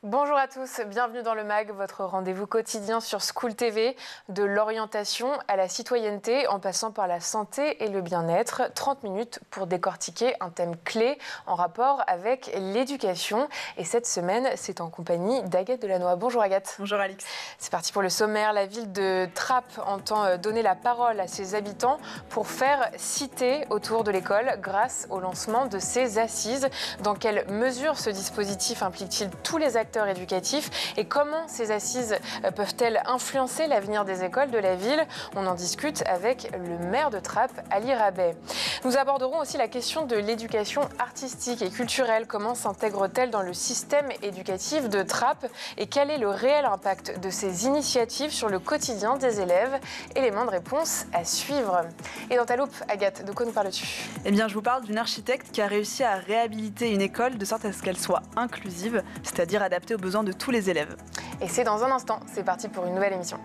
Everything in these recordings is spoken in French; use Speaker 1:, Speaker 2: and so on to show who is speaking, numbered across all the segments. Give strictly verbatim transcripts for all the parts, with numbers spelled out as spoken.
Speaker 1: Bonjour à tous, bienvenue dans le M A G, votre rendez-vous quotidien sur School T V, de l'orientation à la citoyenneté, en passant par la santé et le bien-être. trente minutes pour décortiquer un thème clé en rapport avec l'éducation. Et cette semaine, c'est en compagnie d'Agathe Delannoy. Bonjour Agathe.
Speaker 2: Bonjour Alix.
Speaker 1: C'est parti pour le sommaire. La ville de Trappes entend donner la parole à ses habitants pour faire cité autour de l'école grâce au lancement de ses assises. Dans quelle mesure ce dispositif implique-t-il tous les acteurs éducatifs et comment ces assises peuvent-elles influencer l'avenir des écoles de la ville? On en discute avec le maire de Trappes, Ali Rabet. Nous aborderons aussi la question de l'éducation artistique et culturelle. Comment s'intègre-t-elle dans le système éducatif de Trappes et quel est le réel impact de ces initiatives sur le quotidien des élèves? Éléments de réponse à suivre. Et dans ta loupe, Agathe, de quoi nous parles-tu?
Speaker 2: Eh bien, je vous parle d'une architecte qui a réussi à réhabiliter une école de sorte à ce qu'elle soit inclusive, c'est-à-dire adaptée aux besoins de tous les élèves.
Speaker 1: Et c'est dans un instant, c'est parti pour une nouvelle émission.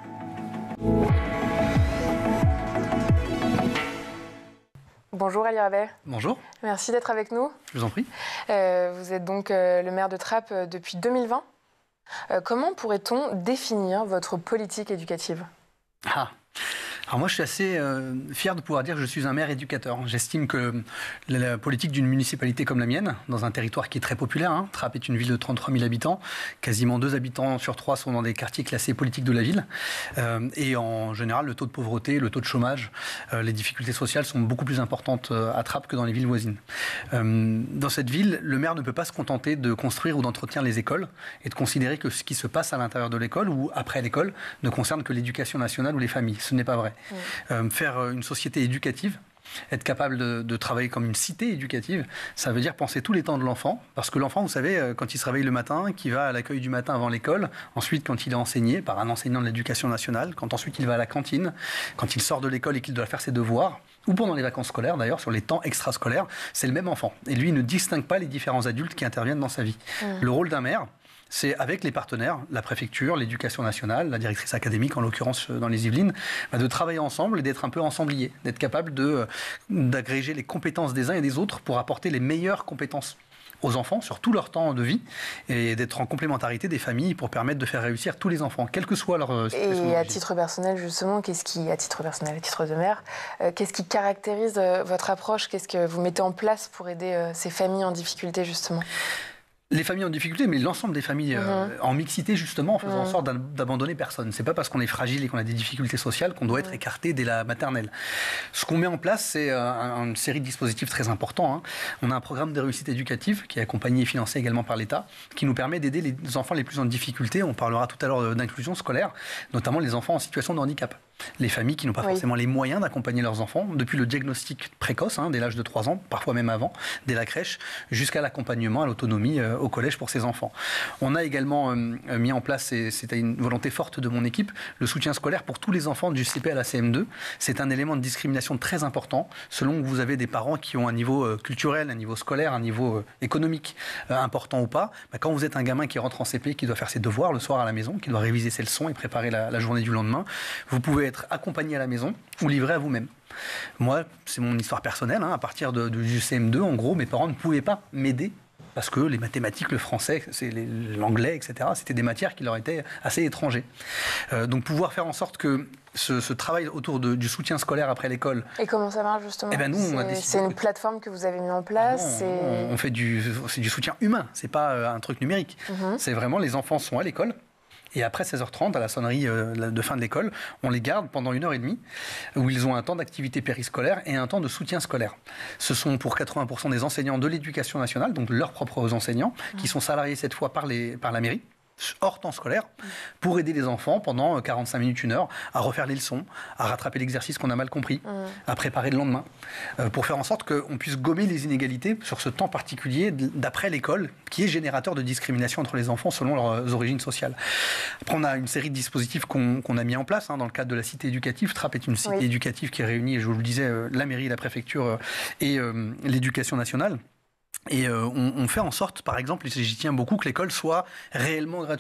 Speaker 1: Bonjour Ali Rabet.
Speaker 3: Bonjour.
Speaker 1: Merci d'être avec nous.
Speaker 3: Je vous en prie.
Speaker 1: Euh, vous êtes donc euh, le maire de Trappes euh, depuis deux mille vingt. Euh, comment pourrait-on définir votre politique éducative?
Speaker 3: Ah. Alors moi, je suis assez euh, fier de pouvoir dire que je suis un maire éducateur. J'estime que la politique d'une municipalité comme la mienne, dans un territoire qui est très populaire, hein, Trappes est une ville de trente-trois mille habitants, quasiment deux habitants sur trois sont dans des quartiers classés politiques de la ville, euh, et en général, le taux de pauvreté, le taux de chômage, euh, les difficultés sociales sont beaucoup plus importantes à Trappes que dans les villes voisines. Euh, dans cette ville, le maire ne peut pas se contenter de construire ou d'entretenir les écoles et de considérer que ce qui se passe à l'intérieur de l'école ou après l'école ne concerne que l'éducation nationale ou les familles. Ce n'est pas vrai. Mmh. Euh, faire une société éducative, être capable de, de travailler comme une cité éducative, ça veut dire penser tous les temps de l'enfant. Parce que l'enfant, vous savez, quand il se réveille le matin, qu'il va à l'accueil du matin avant l'école, ensuite quand il est enseigné par un enseignant de l'éducation nationale, quand ensuite il va à la cantine, quand il sort de l'école et qu'il doit faire ses devoirs, ou pendant les vacances scolaires d'ailleurs, sur les temps extrascolaires, c'est le même enfant. Et lui, il ne distingue pas les différents adultes qui interviennent dans sa vie. Mmh. Le rôle d'un maire, c'est avec les partenaires, la préfecture, l'éducation nationale, la directrice académique, en l'occurrence dans les Yvelines, bah de travailler ensemble et d'être un peu ensemblier, d'être capable de, d'agréger les compétences des uns et des autres pour apporter les meilleures compétences aux enfants sur tout leur temps de vie et d'être en complémentarité des familles pour permettre de faire réussir tous les enfants, quelle que soit leur situation.
Speaker 1: Et à titre personnel, justement, qu'est-ce qui, à titre personnel, à titre de maire, euh, qu'est-ce qui caractérise euh, votre approche? Qu'est-ce que vous mettez en place pour aider euh, ces familles en difficulté, justement?
Speaker 3: Les familles en difficulté, mais l'ensemble des familles euh, mmh. en mixité, justement, en faisant mmh. en sorte d'abandonner personne. C'est pas parce qu'on est fragile et qu'on a des difficultés sociales qu'on doit être mmh. écarté dès la maternelle. Ce qu'on met en place, c'est euh, une série de dispositifs très importants. Hein. On a un programme de réussite éducative qui est accompagné et financé également par l'État, qui nous permet d'aider les enfants les plus en difficulté. On parlera tout à l'heure d'inclusion scolaire, notamment les enfants en situation de handicap. Les familles qui n'ont pas oui. forcément les moyens d'accompagner leurs enfants, depuis le diagnostic précoce, hein, dès l'âge de trois ans, parfois même avant, dès la crèche, jusqu'à l'accompagnement à l'autonomie euh, au collège pour ces enfants. On a également euh, mis en place, et c'était une volonté forte de mon équipe, le soutien scolaire pour tous les enfants du C P à la C M deux. C'est un élément de discrimination très important, selon que vous avez des parents qui ont un niveau euh, culturel, un niveau scolaire, un niveau euh, économique euh, important ou pas. Bah, quand vous êtes un gamin qui rentre en C P, qui doit faire ses devoirs le soir à la maison, qui doit réviser ses leçons et préparer la, la journée du lendemain, vous pouvez être accompagné à la maison ou livré à vous-même. Moi, c'est mon histoire personnelle. Hein, à partir de, de, du C M deux, en gros, mes parents ne pouvaient pas m'aider parce que les mathématiques, le français, l'anglais, et cetera, c'était des matières qui leur étaient assez étrangers. Euh, donc pouvoir faire en sorte que ce, ce travail autour de, du soutien scolaire après l'école...
Speaker 1: Et comment ça marche justement?
Speaker 3: Eh ben nous, on a décidé
Speaker 1: C'est une que... plateforme que vous avez mis en place?
Speaker 3: Ah non, on, on fait du, c'est du soutien humain, c'est pas un truc numérique. Mm-hmm. C'est vraiment les enfants sont à l'école. Et après seize heures trente, à la sonnerie de fin de l'école, on les garde pendant une heure et demie, où ils ont un temps d'activité périscolaire et un temps de soutien scolaire. Ce sont pour quatre-vingts pour cent des enseignants de l'éducation nationale, donc leurs propres enseignants, mmh. qui sont salariés cette fois par, les, par la mairie, hors temps scolaire, pour aider les enfants pendant quarante-cinq minutes, une heure, à refaire les leçons, à rattraper l'exercice qu'on a mal compris, mmh. à préparer le lendemain, euh, pour faire en sorte qu'on puisse gommer les inégalités sur ce temps particulier d'après l'école, qui est générateur de discrimination entre les enfants selon leurs origines sociales. Après, on a une série de dispositifs qu'on qu'on a mis en place hein, dans le cadre de la cité éducative. Trappes est une cité oui. éducative qui réunit, je vous le disais, euh, la mairie, la préfecture euh, et euh, l'éducation nationale. Et euh, on, on fait en sorte, par exemple, et j'y tiens beaucoup, que l'école soit réellement gratuite.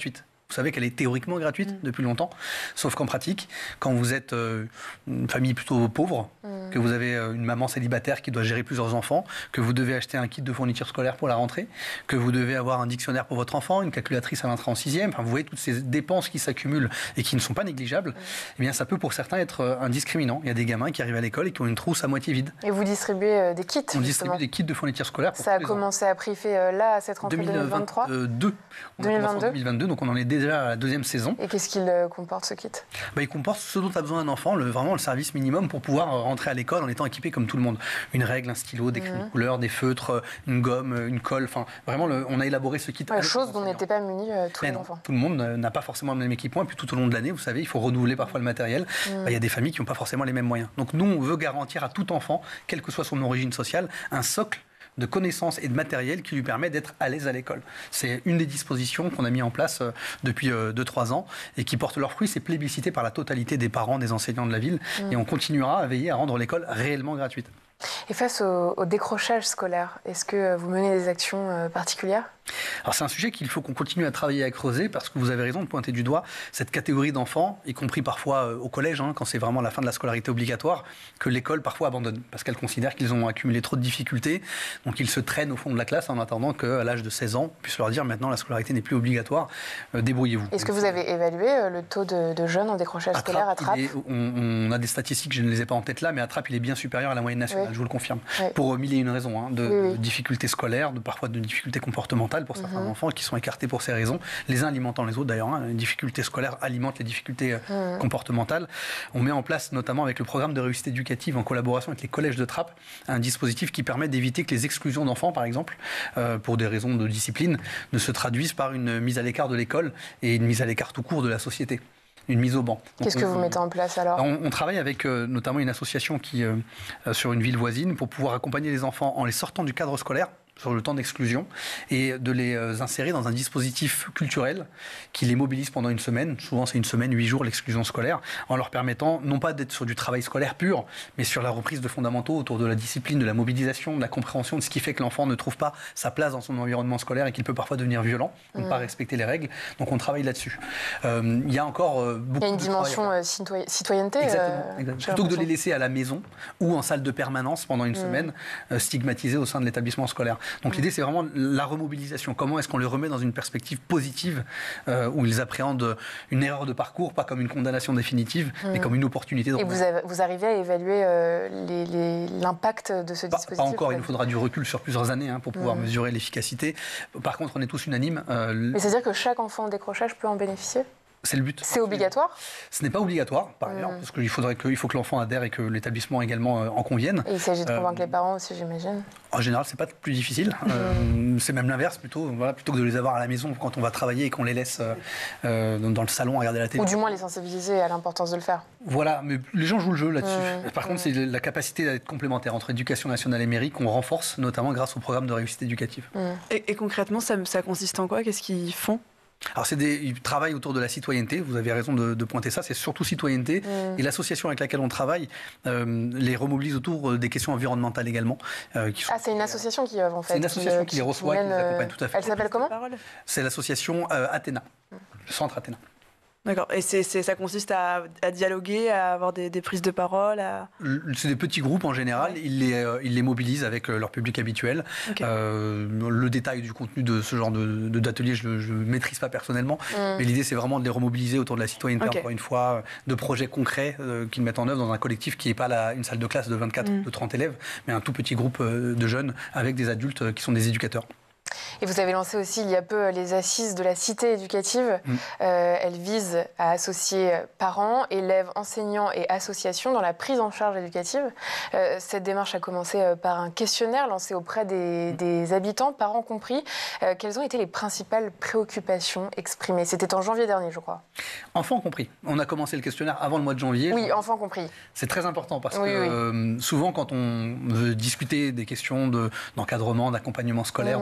Speaker 3: vous savez qu'elle est théoriquement gratuite mmh. depuis longtemps, sauf qu'en pratique, quand vous êtes euh, une famille plutôt pauvre, mmh. que vous avez euh, une maman célibataire qui doit gérer plusieurs enfants, que vous devez acheter un kit de fourniture scolaire pour la rentrée, que vous devez avoir un dictionnaire pour votre enfant, une calculatrice à l'entrée en sixième, enfin, vous voyez toutes ces dépenses qui s'accumulent et qui ne sont pas négligeables, mmh. eh bien, ça peut pour certains être euh, un discriminant. Il y a des gamins qui arrivent à l'école et qui ont une trousse à moitié vide.
Speaker 1: Et vous distribuez euh, des kits.
Speaker 3: On distribue des kits de fourniture scolaire. Pour
Speaker 1: ça a commencé à prix-fait euh, là, à cette rentrée deux mille vingt-trois
Speaker 3: deux mille vingt-deux. deux mille vingt-deux, donc on en est déjà à la deuxième saison.
Speaker 1: Et qu'est-ce qu'il euh, comporte, ce kit?
Speaker 3: bah, Il comporte ce dont a besoin un enfant, le, vraiment le service minimum pour pouvoir rentrer à l'école en étant équipé comme tout le monde. Une règle, un stylo, des crayons de couleur, des feutres, une gomme, une colle, enfin vraiment le, on a élaboré ce kit.
Speaker 1: Ouais, chose dont n'étaient pas munis euh, tous Mais les
Speaker 3: non,
Speaker 1: enfants.
Speaker 3: Tout le monde n'a pas forcément le même équipement, et puis tout au long de l'année, vous savez, il faut renouveler parfois le matériel. Il mmh. bah, y a des familles qui n'ont pas forcément les mêmes moyens. Donc nous, on veut garantir à tout enfant, quelle que soit son origine sociale, un socle de connaissances et de matériel qui lui permet d'être à l'aise à l'école. C'est une des dispositions qu'on a mis en place euh, depuis deux à trois ans et qui porte leurs fruits. C'est plébiscité par la totalité des parents, des enseignants de la ville. Mmh. Et on continuera à veiller à rendre l'école réellement gratuite.
Speaker 1: Et face au, au décrochage scolaire, est-ce que vous menez des actions euh, particulières ?
Speaker 3: Alors c'est un sujet qu'il faut qu'on continue à travailler, à creuser, parce que vous avez raison de pointer du doigt cette catégorie d'enfants, y compris parfois euh, au collège, hein, quand c'est vraiment la fin de la scolarité obligatoire, que l'école parfois abandonne, parce qu'elle considère qu'ils ont accumulé trop de difficultés, donc ils se traînent au fond de la classe en attendant qu'à l'âge de seize ans, on puisse leur dire maintenant la scolarité n'est plus obligatoire, euh, débrouillez-vous.
Speaker 1: Est-ce que vous avez évalué euh, le taux de, de jeunes en décrochage
Speaker 3: à
Speaker 1: scolaire à Trappes ?
Speaker 3: Est, on, on a des statistiques, je ne les ai pas en tête là, mais à Trappes il est bien supérieur à la moyenne nationale, oui. je vous le confirme, oui. pour mille et une raisons, hein, de, oui, oui. de difficultés scolaires, de, parfois de difficultés comportementales pour certains mm-hmm. enfants, qui sont écartés pour ces raisons, les uns alimentant les autres d'ailleurs. Hein, les difficultés scolaires alimentent les difficultés euh, mmh. comportementales. On met en place, notamment avec le programme de réussite éducative en collaboration avec les collèges de Trappes, un dispositif qui permet d'éviter que les exclusions d'enfants, par exemple, euh, pour des raisons de discipline, ne se traduisent par une mise à l'écart de l'école et une mise à l'écart tout court de la société. Une mise au banc.
Speaker 1: Qu'est-ce que vous mettez en place alors ?
Speaker 3: on, on travaille avec euh, notamment une association qui, euh, sur une ville voisine pour pouvoir accompagner les enfants en les sortant du cadre scolaire sur le temps d'exclusion et de les insérer dans un dispositif culturel qui les mobilise pendant une semaine. Souvent, c'est une semaine, huit jours, l'exclusion scolaire, en leur permettant non pas d'être sur du travail scolaire pur, mais sur la reprise de fondamentaux autour de la discipline, de la mobilisation, de la compréhension de ce qui fait que l'enfant ne trouve pas sa place dans son environnement scolaire et qu'il peut parfois devenir violent ou ne mmh. pas respecter les règles. Donc, on travaille là-dessus. Euh, il y a encore euh, beaucoup de
Speaker 1: Il y a une
Speaker 3: de
Speaker 1: dimension euh, citoy- citoyenneté.
Speaker 3: Exactement.
Speaker 1: Euh,
Speaker 3: exactement. Plutôt que de les laisser à la maison ou en salle de permanence pendant une mmh. semaine, euh, stigmatisés au sein de l'établissement scolaire. Donc mmh. l'idée, c'est vraiment la remobilisation. Comment est-ce qu'on les remet dans une perspective positive euh, où ils appréhendent une erreur de parcours, pas comme une condamnation définitive, mmh. mais comme une opportunité de
Speaker 1: Et vous, avez, vous arrivez à évaluer euh, les, les, l'impact de ce
Speaker 3: pas,
Speaker 1: dispositif ?
Speaker 3: Pas encore, il nous faudra du recul sur plusieurs années hein, pour pouvoir mmh. mesurer l'efficacité. Par contre, on est tous unanimes. Euh,
Speaker 1: mais c'est-à-dire que chaque enfant en décrochage peut en bénéficier ?
Speaker 3: C'est le but.
Speaker 1: C'est obligatoire ?
Speaker 3: Ce n'est pas obligatoire, par ailleurs, mmh. parce qu'il faudrait que, il faut que l'enfant adhère et que l'établissement également euh, en convienne.
Speaker 1: Et il s'agit de convaincre
Speaker 3: euh,
Speaker 1: les parents aussi, j'imagine.
Speaker 3: En général, c'est pas plus difficile. Mmh. Euh, c'est même l'inverse plutôt. Voilà, plutôt que de les avoir à la maison quand on va travailler et qu'on les laisse euh, euh, dans le salon à regarder la télé.
Speaker 1: Ou du moins les sensibiliser à l'importance de le faire.
Speaker 3: Voilà, mais les gens jouent le jeu là-dessus. Mmh. Par mmh. contre, c'est la capacité d'être complémentaire entre éducation nationale et mairie qu'on renforce, notamment grâce au programme de réussite éducative.
Speaker 2: Mmh. Et, et concrètement, ça, ça consiste en quoi ? Qu'est-ce qu'ils font ?
Speaker 3: Alors, c'est des, ils travaillent autour de la citoyenneté, vous avez raison de, de pointer ça, c'est surtout citoyenneté. Mmh. Et l'association avec laquelle on travaille euh, les remobilise autour des questions environnementales également. Euh, qui sont,
Speaker 1: ah, c'est une association qui œuvre en fait.
Speaker 3: C'est une association qui, qui les reçoit, qui, qui les accompagne tout à fait.
Speaker 1: Elle s'appelle comment ?
Speaker 3: C'est l'association euh, Athéna, mmh. le centre Athéna.
Speaker 2: D'accord. Et c'est, c'est, ça consiste à, à dialoguer, à avoir des, des prises de parole à...
Speaker 3: C'est des petits groupes en général. Ouais. Ils, les, euh, ils les mobilisent avec leur public habituel. Okay. Euh, le détail du contenu de ce genre de, de, d'atelier, je ne maîtrise pas personnellement. Mm. Mais l'idée, c'est vraiment de les remobiliser autour de la citoyenneté, okay. encore une fois, de projets concrets euh, qu'ils mettent en œuvre dans un collectif qui n'est pas la, une salle de classe de vingt-quatre ou mm. de trente élèves, mais un tout petit groupe euh, de jeunes avec des adultes euh, qui sont des éducateurs.
Speaker 1: Et vous avez lancé aussi il y a peu les assises de la cité éducative. Mmh. Euh, elles visent à associer parents, élèves, enseignants et associations dans la prise en charge éducative. Euh, cette démarche a commencé par un questionnaire lancé auprès des, des habitants, parents compris. Euh, quelles ont été les principales préoccupations exprimées ? C'était en janvier dernier, je crois.
Speaker 3: Enfants compris. On a commencé le questionnaire avant le mois de janvier.
Speaker 1: Oui, enfants compris. C'est
Speaker 3: très important parce
Speaker 1: oui,
Speaker 3: que
Speaker 1: oui.
Speaker 3: Euh, souvent, quand on veut discuter des questions de, d'encadrement, d'accompagnement scolaire, mmh. de réussite,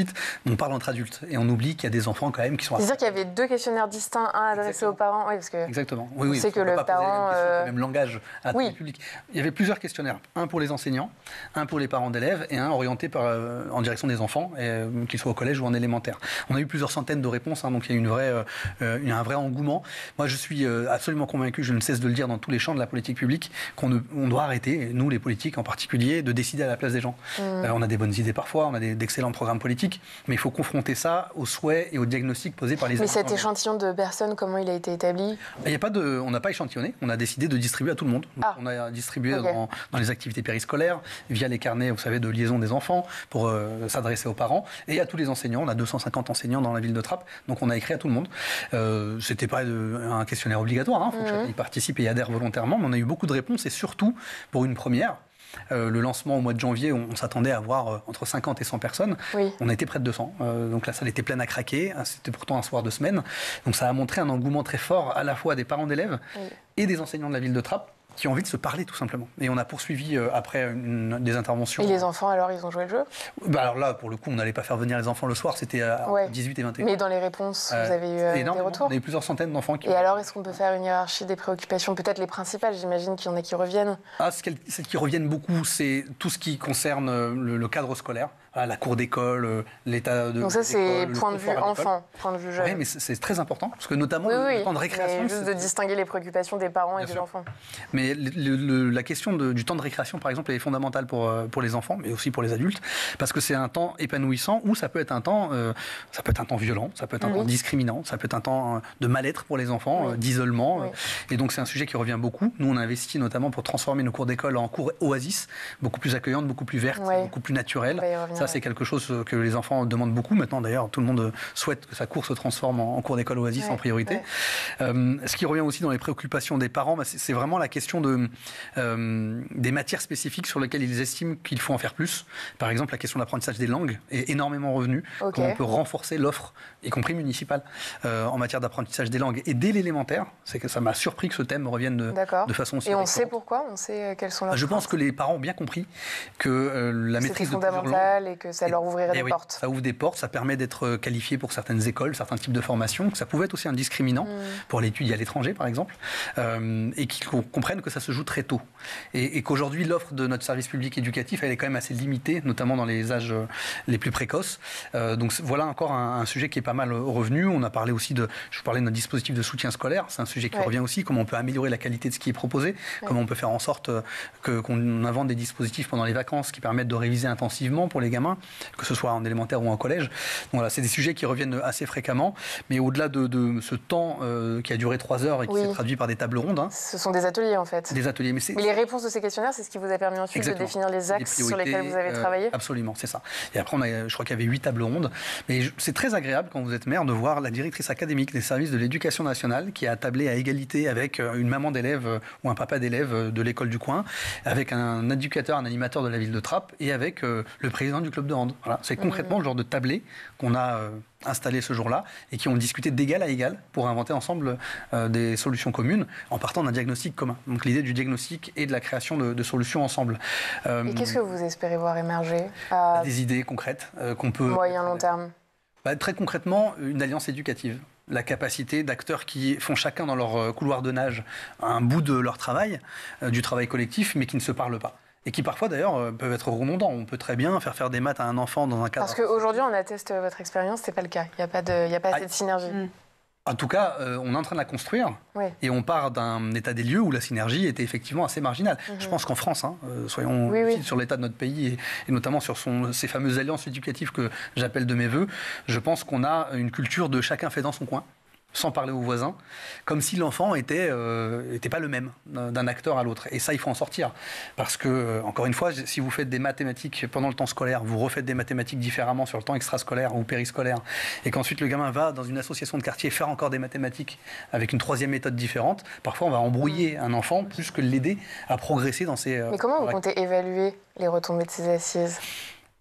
Speaker 3: suite. On parle entre adultes et on oublie qu'il y a des enfants quand même qui sont...
Speaker 1: C'est-à-dire qu'il y avait deux questionnaires distincts, un adressé
Speaker 3: Exactement.
Speaker 1: aux parents. Oui, parce que
Speaker 3: Exactement. Oui, oui,
Speaker 1: c'est que le
Speaker 3: pas poser
Speaker 1: parent...
Speaker 3: la même, question,
Speaker 1: euh...
Speaker 3: le même langage à
Speaker 1: oui.
Speaker 3: tout le public. Il y avait plusieurs questionnaires. Un pour les enseignants, un pour les parents d'élèves et un orienté par, euh, en direction des enfants, euh, qu'ils soient au collège ou en élémentaire. On a eu plusieurs centaines de réponses, hein, donc il y a une vraie, euh, il y a un vrai engouement. Moi, je suis euh, absolument convaincu, je ne cesse de le dire dans tous les champs de la politique publique, qu'on ne, on doit arrêter, nous les politiques en particulier, de décider à la place des gens. Mmh. Euh, on a des bonnes idées parfois, on a des, d'excellents programmes politiques, mais il faut confronter ça aux souhaits et aux diagnostics posés par les
Speaker 1: Mais
Speaker 3: enfants.
Speaker 1: cet échantillon de personnes, comment il a été établi?
Speaker 3: Il y a pas de, on n'a pas échantillonné, on a décidé de distribuer à tout le monde.
Speaker 1: Ah.
Speaker 3: On a distribué
Speaker 1: Okay.
Speaker 3: dans, dans les activités périscolaires, via les carnets, vous savez, de liaison des enfants, pour euh, s'adresser aux parents, et à tous les enseignants. On a deux cent cinquante enseignants dans la ville de Trappes, donc on a écrit à tout le monde. Euh, c'était pas de, un questionnaire obligatoire, il hein, faut mmh. que chacun y participe et y adhère volontairement, mais on a eu beaucoup de réponses, et surtout, pour une première, Euh, le lancement au mois de janvier, on, on s'attendait à avoir euh, entre cinquante et cent personnes.
Speaker 1: Oui.
Speaker 3: On a été près de deux cents. Euh, donc la salle était pleine à craquer. C'était pourtant un soir de semaine. Donc ça a montré un engouement très fort à la fois des parents d'élèves oui. et des enseignants de la ville de Trappes qui ont envie de se parler tout simplement. Et on a poursuivi euh, après une, des interventions.
Speaker 1: Et les enfants alors, ils ont joué le jeu?
Speaker 3: Bah alors là, pour le coup, on n'allait pas faire venir les enfants le soir, c'était à ouais. dix-huit et vingt et un.
Speaker 1: Mais dans les réponses, euh, vous avez eu euh, des retours?
Speaker 3: On a eu plusieurs centaines d'enfants qui...
Speaker 1: Et alors, est-ce qu'on peut faire une hiérarchie des préoccupations? Peut-être les principales, j'imagine qu'il y en a qui reviennent.
Speaker 3: Ah, celles qui reviennent beaucoup, c'est tout ce qui concerne le, le cadre scolaire, la cour d'école, l'état de...
Speaker 1: Donc ça, c'est point de vue enfant, point de vue jeune.
Speaker 3: Oui, mais c'est très important, parce que notamment
Speaker 1: oui, oui,
Speaker 3: le temps de récréation...
Speaker 1: Mais juste de distinguer les préoccupations des parents et des enfants.
Speaker 3: Mais le, le, la question de, du temps de récréation, par exemple, elle est fondamentale pour, pour les enfants, mais aussi pour les adultes, parce que c'est un temps épanouissant, ou ça peut être un temps, euh, ça peut être un temps violent, ça peut être un oui. temps discriminant, ça peut être un temps de mal-être pour les enfants, oui. euh, d'isolement. Oui. Euh, et donc c'est un sujet qui revient beaucoup. Nous, on a investi notamment pour transformer nos cours d'école en cours oasis, beaucoup plus accueillantes, beaucoup plus vertes, oui. beaucoup plus naturelles. Ça, c'est quelque chose que les enfants demandent beaucoup. Maintenant, d'ailleurs, tout le monde souhaite que sa cour se transforme en, en cours d'école oasis ouais, en priorité. Ouais. Euh, ce qui revient aussi dans les préoccupations des parents, bah, c'est vraiment la question de, euh, des matières spécifiques sur lesquelles ils estiment qu'il faut en faire plus. Par exemple, la question de l'apprentissage des langues est énormément revenue. Okay. Comment on peut renforcer l'offre, y compris municipale, euh, en matière d'apprentissage des langues. Et dès l'élémentaire, c'est que ça m'a surpris que ce thème revienne de, de façon aussi
Speaker 1: Et on
Speaker 3: récurrente.
Speaker 1: sait pourquoi? On sait quelles sont leurs
Speaker 3: Je pense que les parents ont bien compris que euh, la maîtrise de
Speaker 1: fondamental et que ça leur ouvrirait des
Speaker 3: oui,
Speaker 1: portes.
Speaker 3: Ça ouvre des portes, ça permet d'être qualifié pour certaines écoles, certains types de formations, que ça pouvait être aussi un discriminant mmh. pour l'étude à l'étranger, par exemple, euh, et qu'ils comprennent que ça se joue très tôt. Et, et qu'aujourd'hui, l'offre de notre service public éducatif, elle est quand même assez limitée, notamment dans les âges les plus précoces. Euh, donc voilà encore un, un sujet qui est pas mal revenu. On a parlé aussi de, je vous parlais de notre dispositif de soutien scolaire, c'est un sujet qui ouais. revient aussi, comment on peut améliorer la qualité de ce qui est proposé, ouais. comment on peut faire en sorte que, qu'on invente des dispositifs pendant les vacances qui permettent de réviser intensivement pour les gamins, que ce soit en élémentaire ou en collège. Donc voilà, c'est des sujets qui reviennent assez fréquemment, mais au-delà de, de ce temps euh, qui a duré trois heures et qui oui. s'est traduit par des tables rondes. Hein,
Speaker 1: ce sont des ateliers en fait.
Speaker 3: Des ateliers, mais,
Speaker 1: mais les réponses de ces questionnaires, c'est ce qui vous a permis ensuite Exactement. de définir les axes les sur lesquels vous avez euh, travaillé.
Speaker 3: Absolument, c'est ça. Et après, on a, je crois qu'il y avait huit tables rondes, mais c'est très agréable quand vous êtes maire de voir la directrice académique des services de l'éducation nationale qui a tablé à égalité avec une maman d'élève ou un papa d'élève de l'école du coin, avec un éducateur, un animateur de la ville de Trappes et avec euh, le président du club de hand. Voilà, c'est concrètement mmh. le genre de tablé qu'on a euh, installé ce jour-là et qui ont discuté d'égal à égal pour inventer ensemble euh, des solutions communes en partant d'un diagnostic commun. Donc l'idée du diagnostic et de la création de, de solutions ensemble.
Speaker 1: Euh, et qu'est-ce que vous espérez voir émerger à...
Speaker 3: Des idées concrètes euh, qu'on peut...
Speaker 1: Moyen, long terme.
Speaker 3: Bah, très concrètement, une alliance éducative. La capacité d'acteurs qui font chacun dans leur couloir de nage un bout de leur travail, euh, du travail collectif, mais qui ne se parlent pas. Et qui parfois d'ailleurs peuvent être redondants. On peut très bien faire faire des maths à un enfant dans un cadre...
Speaker 1: Parce qu'aujourd'hui on atteste votre expérience, c'est pas le cas. Il n'y a pas, de, il y a pas assez ah, de synergie. Mm.
Speaker 3: En tout cas, euh, on est en train de la construire oui. et on part d'un état des lieux où la synergie était effectivement assez marginale. Mm-hmm. Je pense qu'en France, hein, euh, soyons
Speaker 1: oui, oui.
Speaker 3: sur l'état de notre pays et, et notamment sur son, ces fameuses alliances éducatives que j'appelle de mes voeux, je pense qu'on a une culture de chacun fait dans son coin, sans parler aux voisins, comme si l'enfant était, euh, était pas le même d'un acteur à l'autre. Et ça, il faut en sortir. Parce que, euh, encore une fois, si vous faites des mathématiques pendant le temps scolaire, vous refaites des mathématiques différemment sur le temps extrascolaire ou périscolaire, et qu'ensuite le gamin va dans une association de quartier faire encore des mathématiques avec une troisième méthode différente, parfois on va embrouiller un enfant plus que l'aider à progresser dans ses...
Speaker 1: Mais comment vous comptez évaluer les retombées de ces assises ?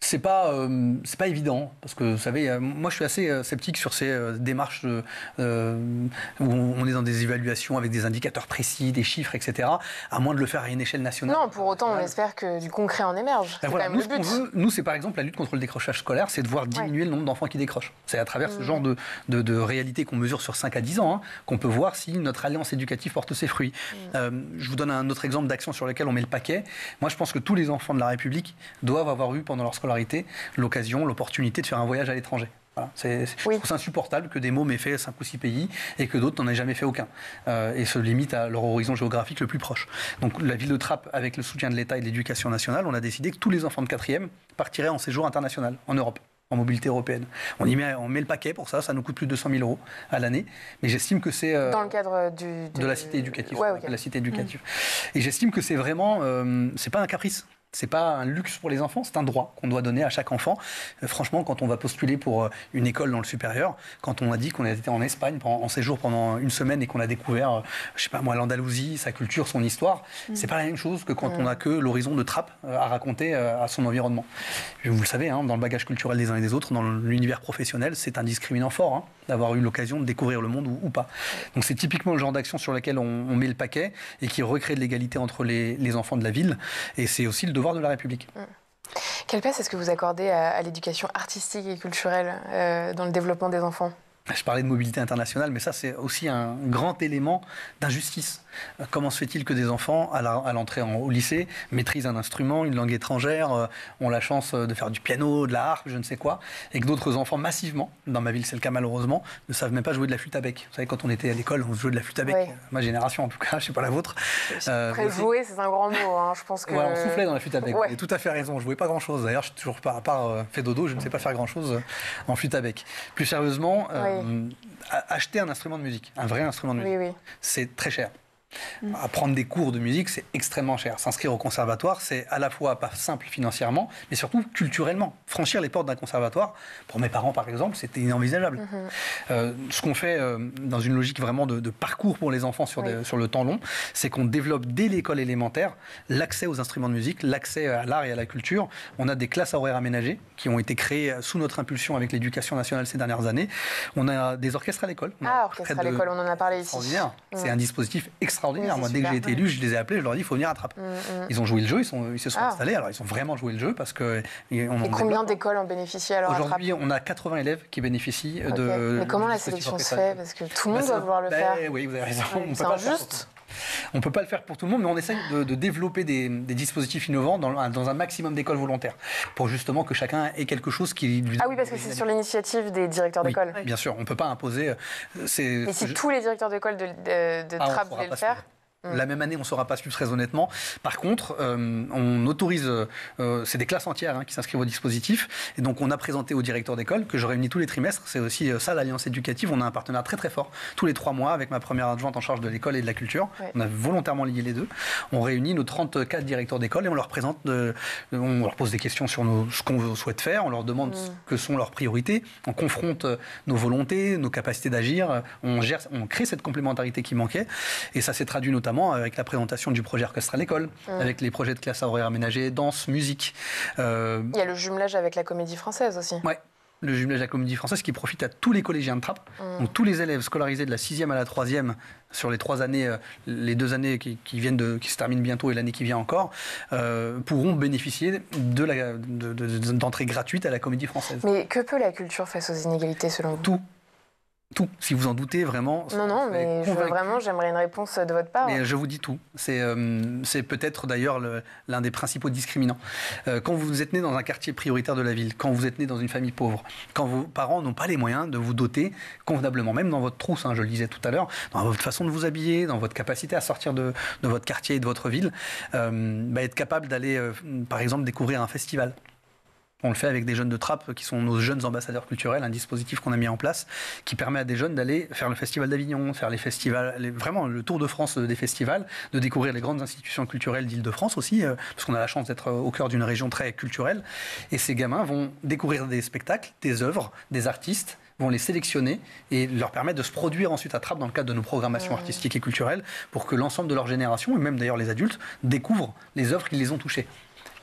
Speaker 3: C'est pas, euh, c'est pas évident, parce que vous savez, euh, moi je suis assez euh, sceptique sur ces euh, démarches euh, où on est dans des évaluations avec des indicateurs précis, des chiffres, et cetera, à moins de le faire à une échelle nationale.
Speaker 1: Non, pour autant, on espère que du concret en émerge. C'est
Speaker 3: voilà,
Speaker 1: quand même
Speaker 3: nous,
Speaker 1: le but.
Speaker 3: ce qu'on veut, nous, c'est par exemple la lutte contre le décrochage scolaire, c'est de voir diminuer ouais. le nombre d'enfants qui décrochent. C'est à travers mmh. ce genre de, de, de réalité qu'on mesure sur cinq à dix ans, hein, qu'on peut voir si notre alliance éducative porte ses fruits. Mmh. Euh, je vous donne un autre exemple d'action sur lequel on met le paquet. Moi, je pense que tous les enfants de la République doivent avoir eu pendant leur scolarité l'occasion, l'opportunité de faire un voyage à l'étranger. Voilà. C'est, oui. Je trouve ça insupportable que des mômes aient fait cinq ou six pays et que d'autres n'en aient jamais fait aucun euh, et se limitent à leur horizon géographique le plus proche. Donc la ville de Trappes, avec le soutien de l'État et de l'éducation nationale, on a décidé que tous les enfants de quatrième partiraient en séjour international en Europe, en mobilité européenne. On y met, on met le paquet pour ça, ça nous coûte plus de deux cent mille euros à l'année, mais j'estime que c'est... Euh,
Speaker 1: Dans le cadre du,
Speaker 3: de... de la cité éducative.
Speaker 1: Ouais, okay.
Speaker 3: De la cité éducative. Mmh. Et j'estime que c'est vraiment... Euh, c'est pas un caprice. C'est pas un luxe pour les enfants, c'est un droit qu'on doit donner à chaque enfant. Euh, franchement, quand on va postuler pour une école dans le supérieur, quand on a dit qu'on était en Espagne pendant, en séjour pendant une semaine et qu'on a découvert, euh, je sais pas moi, l'Andalousie, sa culture, son histoire, mmh. c'est pas la même chose que quand mmh. on a que l'horizon de Trappes euh, à raconter euh, à son environnement. Vous le savez, hein, dans le bagage culturel des uns et des autres, dans l'univers professionnel, c'est un discriminant fort hein, d'avoir eu l'occasion de découvrir le monde ou, ou pas. Donc c'est typiquement le genre d'action sur laquelle on, on met le paquet et qui recrée de l'égalité entre les, les enfants de la ville. Et c'est aussi le devoir de la République. Mmh.
Speaker 1: Quelle place est-ce que vous accordez à, à l'éducation artistique et culturelle euh, dans le développement des enfants ?
Speaker 3: Je parlais de mobilité internationale, mais ça, c'est aussi un grand élément d'injustice. Comment se fait-il que des enfants, à l'entrée au lycée, maîtrisent un instrument, une langue étrangère, euh, ont la chance de faire du piano, de la harpe, je ne sais quoi, et que d'autres enfants, massivement, dans ma ville c'est le cas malheureusement, ne savent même pas jouer de la flûte à bec. Vous savez, quand on était à l'école, on jouait de la flûte à bec. Oui. Ma génération, en tout cas, je ne sais pas la vôtre.
Speaker 1: Euh, Après, jouer, c'est un grand mot. Hein. Je pense que...
Speaker 3: Ouais, on soufflait dans la flûte à bec.
Speaker 1: Ouais.
Speaker 3: Vous avez tout à fait raison. Je ne jouais pas grand-chose. D'ailleurs, je suis toujours pas, à part euh, fait dodo, je ne sais pas faire grand-chose en flûte à bec. Plus sérieusement, euh, oui. acheter un instrument de musique, un vrai instrument de musique, oui, oui. c'est très cher. Mmh. Apprendre des cours de musique, c'est extrêmement cher. S'inscrire au conservatoire, c'est à la fois pas simple financièrement, mais surtout culturellement. Franchir les portes d'un conservatoire, pour mes parents par exemple, c'était inenvisageable. Mmh. Euh, ce qu'on fait euh, dans une logique vraiment de, de parcours pour les enfants sur, oui. des, sur le temps long, c'est qu'on développe dès l'école élémentaire l'accès aux instruments de musique, l'accès à l'art et à la culture. On a des classes à horaires aménagées qui ont été créées sous notre impulsion avec l'éducation nationale ces dernières années. On a des orchestres à l'école.
Speaker 1: Ah, orchestre à l'école, on en a parlé ici.
Speaker 3: Mmh. C'est un dispositif extraordinaire. Oui, Moi, dès que j'ai été élu, je les ai appelés, je leur ai dit, il faut venir à Trappes. Mmh, mmh. Ils ont joué le jeu, ils, sont, ils se sont ah. installés. Alors, ils ont vraiment joué le jeu parce que... On
Speaker 1: et combien d'écoles en bénéficient alors?
Speaker 3: Aujourd'hui, on a quatre-vingts élèves qui bénéficient okay. de...
Speaker 1: Mais comment la sélection se fait? Parce que tout le monde bah, doit vouloir le
Speaker 3: bah,
Speaker 1: faire.
Speaker 3: Oui, vous avez raison.
Speaker 1: Ouais, c'est injuste.
Speaker 3: On ne peut pas le faire pour tout le monde, mais on essaye de, de développer des, des dispositifs innovants dans, dans un maximum d'écoles volontaires, pour justement que chacun ait quelque chose qui lui...
Speaker 1: Ah oui, parce que c'est sur l'initiative des directeurs
Speaker 3: oui,
Speaker 1: d'école.
Speaker 3: Bien sûr, on ne peut pas imposer...
Speaker 1: Mais si je... tous les directeurs d'école de, de, de ah, Trappes voulaient le faire...
Speaker 3: La même année, on ne saura pas suivre très honnêtement. Par contre, euh, on autorise, euh, c'est des classes entières hein, qui s'inscrivent au dispositif. Et donc, on a présenté au directeur d'école, que je réunis tous les trimestres. C'est aussi euh, ça, l'Alliance éducative. On a un partenaire très très fort, tous les trois mois, avec ma première adjointe en charge de l'école et de la culture. Ouais. On a volontairement lié les deux. On réunit nos trente-quatre directeurs d'école et on leur présente, de, on leur pose des questions sur nos, ce qu'on souhaite faire. On leur demande mmh. ce que sont leurs priorités. On confronte nos volontés, nos capacités d'agir. On, gère, on crée cette complémentarité qui manquait. Et ça s'est traduit notamment avec la présentation du projet orchestre à l'école, mmh. avec les projets de classe à horaires aménagés, danse, musique.
Speaker 1: Euh... Il y a le jumelage avec la Comédie Française aussi.
Speaker 3: Ouais. Le jumelage avec la Comédie Française qui profite à tous les collégiens de Trappes. Mmh. Donc tous les élèves scolarisés de la sixième à la troisième sur les trois années, euh, les deux années qui, qui viennent de, qui se terminent bientôt et l'année qui vient encore, euh, pourront bénéficier de la, de, de, d'entrée gratuite à la Comédie Française.
Speaker 1: Mais que peut la culture face aux inégalités selon vous?
Speaker 3: Tout. Tout, si vous en doutez vraiment.
Speaker 1: Non, non, mais je veux vraiment, j'aimerais une réponse de votre part.
Speaker 3: Mais je vous dis tout. C'est euh, c'est peut-être d'ailleurs l'un des principaux discriminants. Euh, quand vous êtes né dans un quartier prioritaire de la ville, quand vous êtes né dans une famille pauvre, quand vos parents n'ont pas les moyens de vous doter convenablement, même dans votre trousse, hein, je le disais tout à l'heure, dans votre façon de vous habiller, dans votre capacité à sortir de, de votre quartier et de votre ville, euh, bah, être capable d'aller, euh, par exemple, découvrir un festival. On le fait avec des jeunes de Trappes qui sont nos jeunes ambassadeurs culturels, un dispositif qu'on a mis en place qui permet à des jeunes d'aller faire le festival d'Avignon, faire les festivals, les, vraiment le tour de France des festivals, de découvrir les grandes institutions culturelles d'Île-de-France aussi, euh, parce qu'on a la chance d'être au cœur d'une région très culturelle. Et ces gamins vont découvrir des spectacles, des œuvres, des artistes, vont les sélectionner et leur permettre de se produire ensuite à Trappes dans le cadre de nos programmations mmh. artistiques et culturelles pour que l'ensemble de leur génération, et même d'ailleurs les adultes, découvrent les œuvres qui les ont touchés.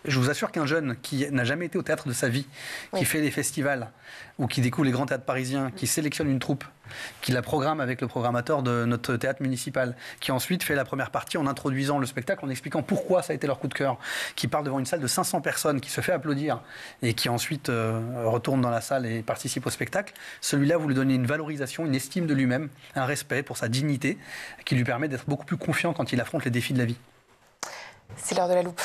Speaker 3: Je vous assure qu'un jeune qui n'a jamais été au théâtre de sa vie, qui oui. fait les festivals ou qui découvre les grands théâtres parisiens, qui sélectionne une troupe, qui la programme avec le programmateur de notre théâtre municipal, qui ensuite fait la première partie en introduisant le spectacle, en expliquant pourquoi ça a été leur coup de cœur, qui parle devant une salle de cinq cents personnes, qui se fait applaudir et qui ensuite euh, retourne dans la salle et participe au spectacle, celui-là, vous lui donnez une valorisation, une estime de lui-même, un respect pour sa dignité, qui lui permet d'être beaucoup plus confiant quand il affronte les défis de la vie.
Speaker 1: C'est l'heure de la loupe.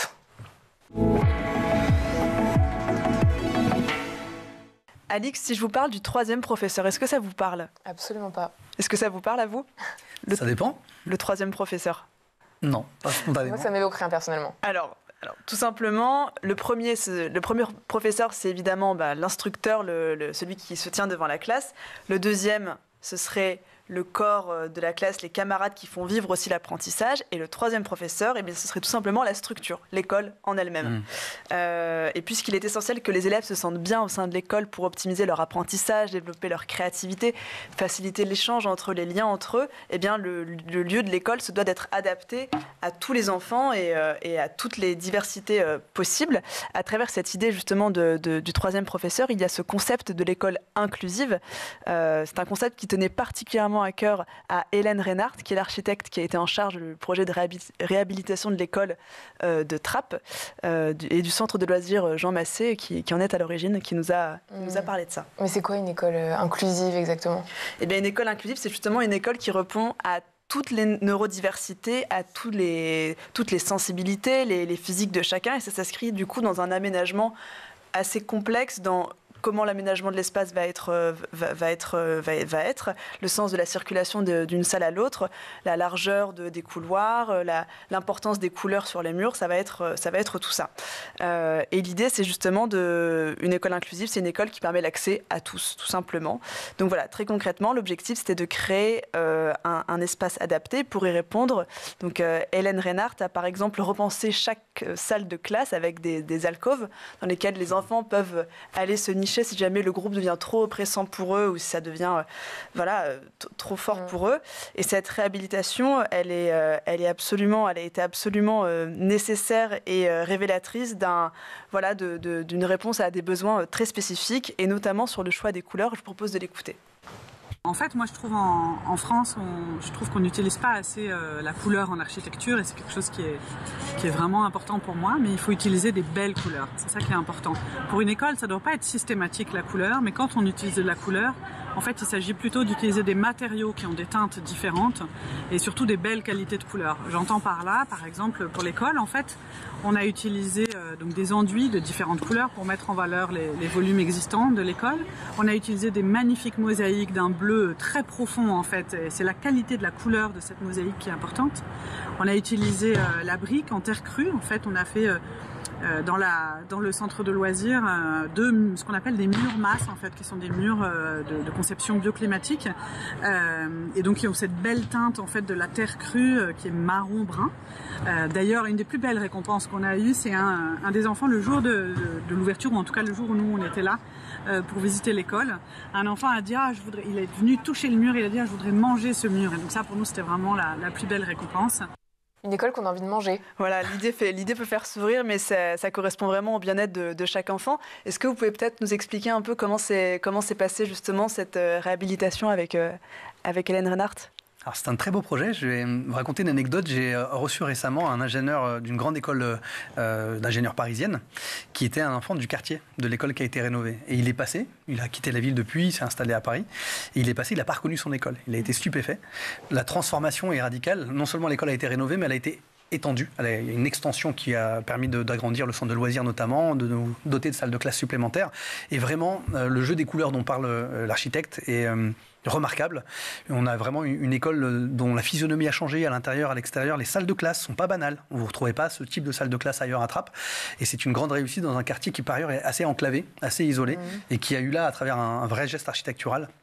Speaker 2: Alix, si je vous parle du troisième professeur, est-ce que ça vous parle?
Speaker 1: Absolument pas.
Speaker 2: Est-ce que ça vous parle à vous?
Speaker 3: le, Ça dépend.
Speaker 2: Le troisième professeur?
Speaker 3: Non, pas spontanément.
Speaker 1: Moi, ça m'évoque rien personnellement.
Speaker 2: Alors, alors, tout simplement, le premier, le premier professeur, c'est évidemment bah, l'instructeur, le, le, celui qui se tient devant la classe. Le deuxième, ce serait le corps de la classe, les camarades qui font vivre aussi l'apprentissage. Et le troisième professeur, eh bien, ce serait tout simplement la structure, l'école en elle-même. Mmh. Euh, et puisqu'il est essentiel que les élèves se sentent bien au sein de l'école pour optimiser leur apprentissage, développer leur créativité, faciliter l'échange entre les liens entre eux, eh bien, le, le lieu de l'école se doit d'être adapté à tous les enfants et, euh, et à toutes les diversités euh, possibles. À travers cette idée justement de, de, du troisième professeur, il y a ce concept de l'école inclusive. Euh, c'est un concept qui tenait particulièrement à cœur à Hélène Reinhardt, qui est l'architecte qui a été en charge du projet de réhabilitation de l'école euh, de Trappes euh, et du centre de loisirs Jean Massé, qui, qui en est à l'origine, qui nous a, mmh. nous a parlé de ça.
Speaker 1: Mais c'est quoi une école inclusive exactement?
Speaker 2: Eh bien, une école inclusive, c'est justement une école qui répond à toutes les neurodiversités, à tous les, toutes les sensibilités, les, les physiques de chacun, et ça s'inscrit du coup dans un aménagement assez complexe dans comment l'aménagement de l'espace va être, va, va, être, va, va être, le sens de la circulation de, d'une salle à l'autre, la largeur de, des couloirs, la, l'importance des couleurs sur les murs, ça va être, ça va être tout ça. Euh, et l'idée, c'est justement de, une école inclusive, c'est une école qui permet l'accès à tous, tout simplement. Donc voilà, très concrètement, l'objectif, c'était de créer euh, un, un espace adapté pour y répondre. Donc euh, Hélène Reinhardt a par exemple repensé chaque salle de classe avec des, des alcôves dans lesquelles les enfants peuvent aller se nicher si jamais le groupe devient trop oppressant pour eux ou si ça devient euh, voilà, euh, t- trop fort mmh. pour eux. Et cette réhabilitation, elle, est, euh, elle, est absolument, elle a été absolument euh, nécessaire et euh, révélatrice d'un, voilà, de, de, d'une réponse à des besoins euh, très spécifiques, et notamment sur le choix des couleurs. Je vous propose de l'écouter.
Speaker 4: En fait, moi, je trouve en, en France, on, je trouve qu'on n'utilise pas assez euh, la couleur en architecture, et c'est quelque chose qui est, qui est vraiment important pour moi, mais il faut utiliser des belles couleurs. C'est ça qui est important. Pour une école, ça ne doit pas être systématique, la couleur, mais quand on utilise de la couleur, en fait, il s'agit plutôt d'utiliser des matériaux qui ont des teintes différentes et surtout des belles qualités de couleurs. J'entends par là, par exemple, pour l'école, en fait, on a utilisé euh, donc des enduits de différentes couleurs pour mettre en valeur les, les volumes existants de l'école. On a utilisé des magnifiques mosaïques d'un bleu très profond, en fait, et c'est la qualité de la couleur de cette mosaïque qui est importante. On a utilisé euh, la brique en terre crue. En fait, on a fait euh, euh, dans, la, dans le centre de loisirs euh, de ce qu'on appelle des murs masses, en fait, qui sont des murs euh, de, de conception bioclimatique, euh, et donc qui ont cette belle teinte, en fait, de la terre crue euh, qui est marron brun. Euh, d'ailleurs, une des plus belles récompenses qu'on a eues, c'est un, un des enfants le jour de, de, de l'ouverture, ou en tout cas le jour où nous on était là euh, pour visiter l'école. Un enfant a dit, ah, je voudrais, il est venu toucher le mur, il a dit, ah, je voudrais manger ce mur. Et donc ça, pour nous, c'était vraiment la, la plus belle récompense.
Speaker 1: Une école qu'on a envie de manger.
Speaker 2: Voilà, l'idée, fait, l'idée peut faire sourire, mais ça, ça correspond vraiment au bien-être de, de chaque enfant. Est-ce que vous pouvez peut-être nous expliquer un peu comment c'est, comment s'est passée justement cette euh, réhabilitation avec, euh, avec Hélène Reinhardt ?
Speaker 3: Alors, c'est un très beau projet. Je vais vous raconter une anecdote. J'ai reçu récemment un ingénieur d'une grande école euh, d'ingénieurs parisienne qui était un enfant du quartier de l'école qui a été rénovée. Et il est passé, il a quitté la ville depuis, il s'est installé à Paris. Et il est passé, il n'a pas reconnu son école. Il a été stupéfait. La transformation est radicale. Non seulement l'école a été rénovée, mais elle a été étendue. Il y a une extension qui a permis de, d'agrandir le centre de loisirs notamment, de nous doter de salles de classe supplémentaires. Et vraiment, euh, le jeu des couleurs dont parle euh, l'architecte est euh, remarquable. On a vraiment une, une école dont la physionomie a changé à l'intérieur, à l'extérieur. Les salles de classe ne sont pas banales. Vous ne retrouvez pas ce type de salle de classe ailleurs à Trappes. Et c'est une grande réussite dans un quartier qui, par ailleurs, est assez enclavé, assez isolé, mmh. et qui a eu là, à travers un, un vrai geste architectural,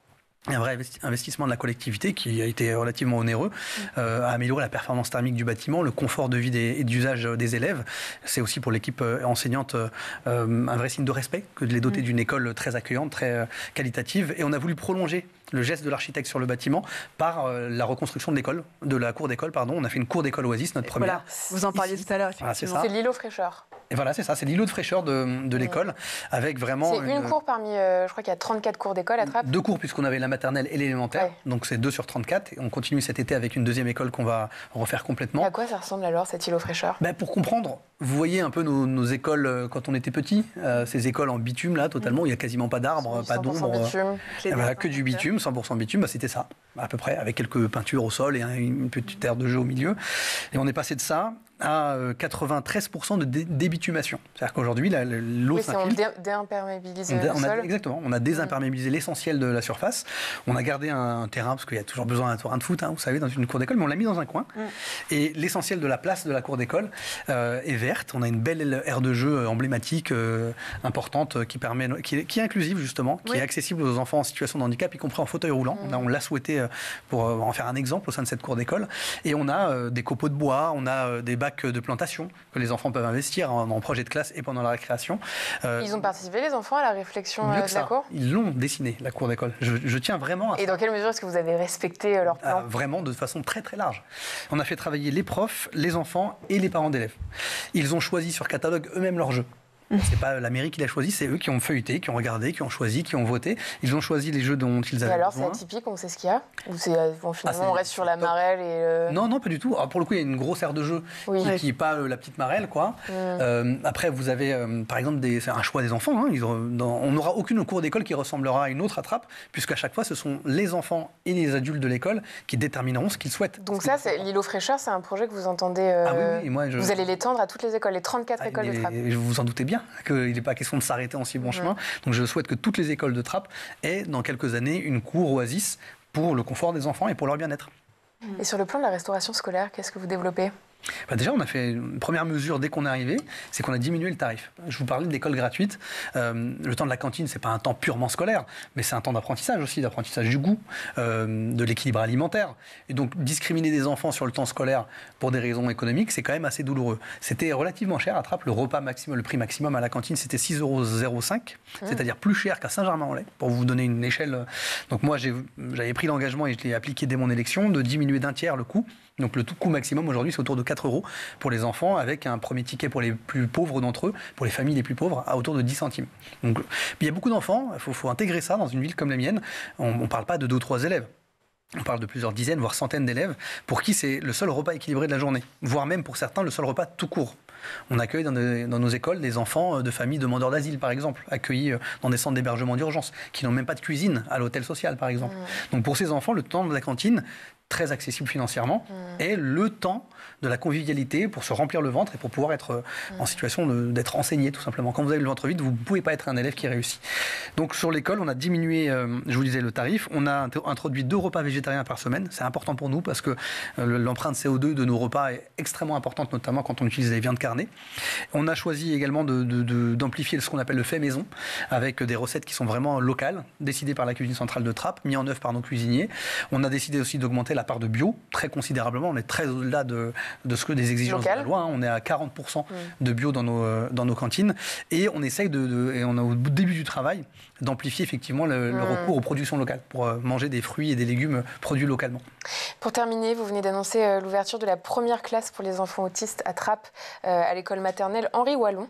Speaker 3: un vrai investissement de la collectivité qui a été relativement onéreux, euh, à améliorer la performance thermique du bâtiment, le confort de vie des, et d'usage des élèves. C'est aussi pour l'équipe enseignante euh, un vrai signe de respect que de les doter mmh. d'une école très accueillante, très euh, qualitative. Et on a voulu prolonger le geste de l'architecte sur le bâtiment par euh, la reconstruction de l'école, de la cour d'école, pardon. On a fait une cour d'école Oasis, notre première.
Speaker 2: Voilà, vous en parliez
Speaker 3: ici.
Speaker 2: tout à l'heure.
Speaker 3: Voilà, c'est,
Speaker 1: c'est l'îlot fraîcheur.
Speaker 3: Et voilà, c'est ça, c'est l'îlot de fraîcheur de, de l'école, avec vraiment...
Speaker 1: C'est une, une cour parmi, euh, je crois qu'il y a trente-quatre cours d'école à Trappes.
Speaker 3: Deux cours, puisqu'on avait la maternelle et l'élémentaire, ouais. donc c'est deux sur trente-quatre. Et on continue cet été avec une deuxième école qu'on va refaire complètement.
Speaker 1: Et à quoi ça ressemble alors, cet îlot fraîcheur?
Speaker 3: Ben, pour comprendre, vous voyez un peu nos, nos écoles quand on était petit, euh, ces écoles en bitume, là, totalement, mmh. il n'y a quasiment pas d'arbres, pas d'ombre.
Speaker 1: Bitume.
Speaker 3: Euh, voilà, que du bitume, cent pour cent bitume, bah, c'était ça, à peu près, avec quelques peintures au sol et une petite aire de jeu au milieu. Et on est passé de ça à quatre-vingt-treize pour cent de dé- débitumation. C'est-à-dire qu'aujourd'hui, la, l'eau
Speaker 1: oui,
Speaker 3: s'infiltre.
Speaker 1: On dé- déimperméabilise
Speaker 3: on dé-
Speaker 1: le
Speaker 3: on a,
Speaker 1: sol.
Speaker 3: Exactement. On a désimperméabilisé mmh. l'essentiel de la surface. On a gardé un, un terrain, parce qu'il y a toujours besoin d'un terrain de foot, hein, vous savez, dans une cour d'école, mais on l'a mis dans un coin. Mmh. Et l'essentiel de la place de la cour d'école euh, est verte. On a une belle aire de jeu emblématique, euh, importante, qui, permet, qui, est, qui est inclusive, justement, qui oui. est accessible aux enfants en situation de handicap, y compris en fauteuil roulant. Mmh. On, a, on l'a souhaité pour en faire un exemple au sein de cette cour d'école. Et on a euh, des copeaux de bois, on a euh, des bacs de plantation que les enfants peuvent investir en, en projet de classe et pendant la récréation.
Speaker 1: Euh, Ils ont participé, les enfants, à la réflexion euh, de la cour?
Speaker 3: Ils l'ont dessiné, la cour d'école. Je, je tiens vraiment à
Speaker 1: Et ça. Dans quelle mesure est-ce que vous avez respecté leur plan?
Speaker 3: ah, Vraiment de façon très très large. On a fait travailler les profs, les enfants et les parents d'élèves. Ils ont choisi sur catalogue eux-mêmes leur jeu. C'est pas la mairie qui l'a choisi, c'est eux qui ont feuilleté, qui ont regardé, qui ont choisi, qui ont voté. Ils ont choisi les jeux dont ils avaient
Speaker 1: et alors,
Speaker 3: besoin.
Speaker 1: C'est atypique, on sait ce qu'il y a? Ou c'est, bon, finalement, ah, c'est, on reste sur la marelle et... Euh...
Speaker 3: Non, non, pas du tout. Alors, pour le coup, il y a une grosse aire de jeu oui. qui n'est pas euh, la petite marelle, quoi. Mm. Euh, après, vous avez, euh, par exemple, des, c'est un choix des enfants. Hein. Ils ont, dans, on n'aura aucune cour d'école qui ressemblera à une autre à Trappes, puisqu'à chaque fois, ce sont les enfants et les adultes de l'école qui détermineront ce qu'ils souhaitent.
Speaker 1: Donc ça, c'est, l'îlot fraîcheur, c'est un projet que vous entendez... Euh,
Speaker 3: ah oui, oui, moi, je...
Speaker 1: Vous allez l'étendre à toutes les écoles, les trente-quatre ah, écoles de Trappes.
Speaker 3: Je vous en doutez bien qu'il n'est pas question de s'arrêter en si bon mmh. chemin. Donc je souhaite que toutes les écoles de Trappes aient dans quelques années une cour Oasis pour le confort des enfants et pour leur bien-être.
Speaker 1: Et sur le plan de la restauration scolaire, qu'est-ce que vous développez ?
Speaker 3: Bah déjà, on a fait une première mesure dès qu'on est arrivé, c'est qu'on a diminué le tarif. Je vous parlais de l'école gratuite. Euh, le temps de la cantine, c'est pas un temps purement scolaire, mais c'est un temps d'apprentissage aussi, d'apprentissage du goût, euh, de l'équilibre alimentaire. Et donc, discriminer des enfants sur le temps scolaire pour des raisons économiques, c'est quand même assez douloureux. C'était relativement cher à Trappes. Le repas maximum, le prix maximum à la cantine, c'était six euros zéro cinq, mmh. c'est-à-dire plus cher qu'à Saint-Germain-en-Laye, pour vous donner une échelle. Donc moi, j'ai, j'avais pris l'engagement et je l'ai appliqué dès mon élection de diminuer d'un tiers le coût. Donc le tout coût maximum aujourd'hui, c'est autour de quatre euros pour les enfants, avec un premier ticket pour les plus pauvres d'entre eux, pour les familles les plus pauvres, à autour de dix centimes. Donc il y a beaucoup d'enfants, il faut, faut intégrer ça dans une ville comme la mienne. On ne parle pas de deux ou trois élèves. On parle de plusieurs dizaines, voire centaines d'élèves, pour qui c'est le seul repas équilibré de la journée, voire même pour certains le seul repas tout court. On accueille dans, des, dans nos écoles des enfants de familles demandeurs d'asile, par exemple, accueillis dans des centres d'hébergement d'urgence, qui n'ont même pas de cuisine à l'hôtel social, par exemple. Mmh. Donc pour ces enfants, le temps de la cantine, très accessible financièrement, mmh. est le temps de la convivialité pour se remplir le ventre et pour pouvoir être mmh. en situation de, d'être enseigné, tout simplement. Quand vous avez le ventre vide, vous ne pouvez pas être un élève qui réussit. Donc sur l'école, on a diminué, euh, je vous disais, le tarif. On a introduit deux repas végétariens par semaine. C'est important pour nous parce que euh, l'empreinte C O deux de nos repas est extrêmement importante, notamment quand on utilise les viandes carnées. On a choisi également de, de, de, d'amplifier ce qu'on appelle le fait maison, avec des recettes qui sont vraiment locales, décidées par la cuisine centrale de Trappes, mises en œuvre par nos cuisiniers. On a décidé aussi d'augmenter la part de bio, très considérablement. On est très au-delà de, de ce que des exigences Local. de la loi. Hein. On est à quarante pour cent mmh. de bio dans nos, dans nos cantines. Et on essaye, de, de, et on a au début du travail, d'amplifier effectivement le, mmh. le recours aux productions locales pour manger des fruits et des légumes produits localement.
Speaker 1: Pour terminer, vous venez d'annoncer l'ouverture de la première classe pour les enfants autistes à Trappes, euh, à l'école maternelle Henri Wallon.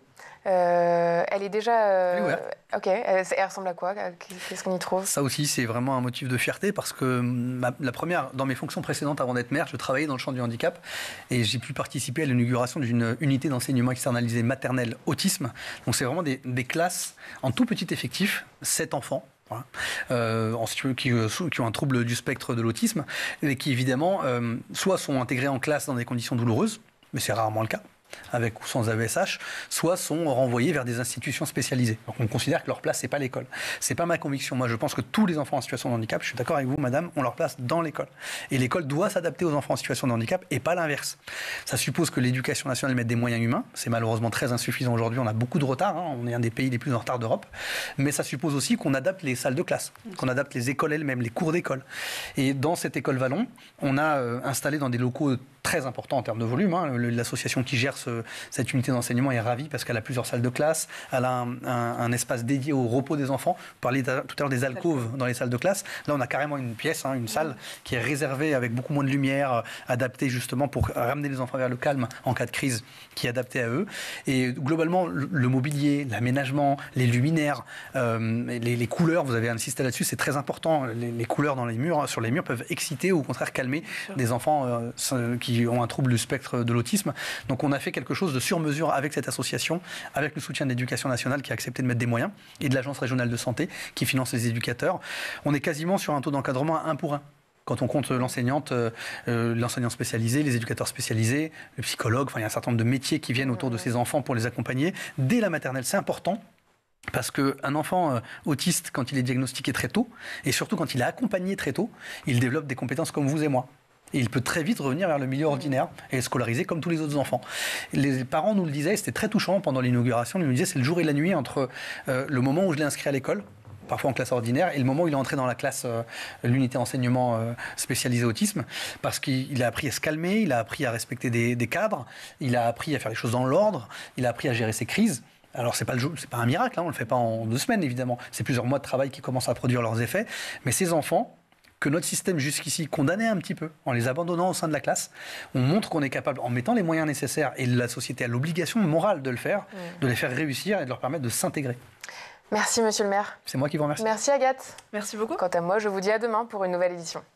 Speaker 1: Euh, elle est déjà... Euh...
Speaker 3: Ouais.
Speaker 1: Ok, elle, elle ressemble à quoi? Qu'est-ce qu'on y trouve?
Speaker 3: Ça aussi, c'est vraiment un motif de fierté parce que ma, la première, dans mes fonctions précédentes avant d'être maire, je travaillais dans le champ du handicap et j'ai pu participer à l'inauguration d'une unité d'enseignement externalisé maternel autisme. Donc c'est vraiment des, des classes en tout petit effectif, sept enfants. Voilà. Euh, qui, qui ont un trouble du spectre de l'autisme et qui évidemment euh, soit sont intégrés en classe dans des conditions douloureuses, mais c'est rarement le cas, avec ou sans A E S H, soit sont renvoyés vers des institutions spécialisées. Donc on considère que leur place, c'est pas l'école. C'est pas ma conviction. Moi, je pense que tous les enfants en situation de handicap, je suis d'accord avec vous, madame, ont leur place dans l'école. Et l'école doit s'adapter aux enfants en situation de handicap et pas l'inverse. Ça suppose que l'éducation nationale mette des moyens humains. C'est malheureusement très insuffisant aujourd'hui. On a beaucoup de retard. Hein. On est un des pays les plus en retard d'Europe. Mais ça suppose aussi qu'on adapte les salles de classe, qu'on adapte les écoles elles-mêmes, les cours d'école. Et dans cette école Vallon, on a euh, installé dans des locaux très importants en termes de volume. Hein. L'association qui gère ce, cette unité d'enseignement est ravie parce qu'elle a plusieurs salles de classe, elle a un, un, un espace dédié au repos des enfants. Vous parliez tout à l'heure des alcôves dans les salles de classe. Là, on a carrément une pièce, hein, une salle qui est réservée avec beaucoup moins de lumière, adaptée justement pour ramener les enfants vers le calme en cas de crise, qui est adaptée à eux. Et globalement, le, le mobilier, l'aménagement, les luminaires, euh, les, les couleurs, vous avez insisté là-dessus, c'est très important. Les, les couleurs dans les murs, sur les murs peuvent exciter ou au contraire calmer des enfants euh, qui ont un trouble du spectre de l'autisme. Donc on a fait quelque chose de sur mesure avec cette association, avec le soutien de l'Éducation nationale qui a accepté de mettre des moyens, et de l'Agence régionale de santé qui finance les éducateurs. On est quasiment sur un taux d'encadrement à un pour un. Quand on compte l'enseignante, euh, l'enseignant spécialisé, les éducateurs spécialisés, le psychologue, enfin il y a un certain nombre de métiers qui viennent autour de ces enfants pour les accompagner. Dès la maternelle, c'est important. Parce qu'un enfant euh, autiste, quand il est diagnostiqué très tôt, et surtout quand il est accompagné très tôt, il développe des compétences comme vous et moi. Et il peut très vite revenir vers le milieu ordinaire et scolariser comme tous les autres enfants. Les parents nous le disaient, c'était très touchant pendant l'inauguration, ils nous disaient c'est le jour et la nuit entre euh, le moment où je l'ai inscrit à l'école, parfois en classe ordinaire, et le moment où il est entré dans la classe, euh, l'unité enseignement euh, spécialisée autisme, parce qu'il a appris à se calmer, il a appris à respecter des, des cadres, il a appris à faire les choses dans l'ordre, il a appris à gérer ses crises. Alors, ce n'est pas, pas un miracle, hein, on ne le fait pas en deux semaines, évidemment. C'est plusieurs mois de travail qui commencent à produire leurs effets. Mais ces enfants, que notre système jusqu'ici condamnait un petit peu, en les abandonnant au sein de la classe, on montre qu'on est capable, en mettant les moyens nécessaires, et la société a l'obligation morale de le faire, mmh. de les faire réussir et de leur permettre de s'intégrer.
Speaker 1: Merci, monsieur le maire.
Speaker 3: C'est moi qui vous remercie.
Speaker 1: Merci, Agathe.
Speaker 2: Merci beaucoup.
Speaker 1: Quant à moi, je vous dis à demain pour une nouvelle édition.